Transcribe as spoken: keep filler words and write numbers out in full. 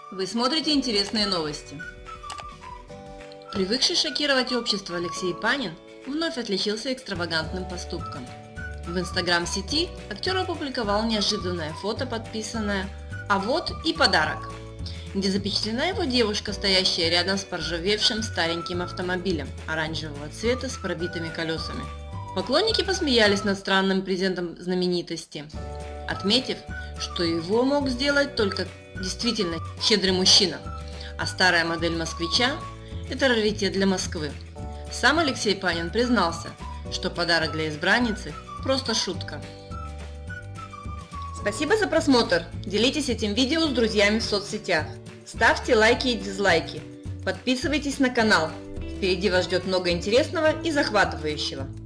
Вы смотрите интересные новости. Привыкший шокировать общество Алексей Панин вновь отличился экстравагантным поступком. В инстаграм-сети актер опубликовал неожиданное фото, подписанное «А вот и подарок», где запечатлена его девушка, стоящая рядом с поржавевшим стареньким автомобилем оранжевого цвета с пробитыми колесами. Поклонники посмеялись над странным презентом знаменитости, отметив, что его мог сделать только действительно щедрый мужчина, а старая модель москвича – это раритет для Москвы. Сам Алексей Панин признался, что подарок для избранницы – просто шутка. Спасибо за просмотр, делитесь этим видео с друзьями в соцсетях, ставьте лайки и дизлайки, подписывайтесь на канал, впереди вас ждет много интересного и захватывающего.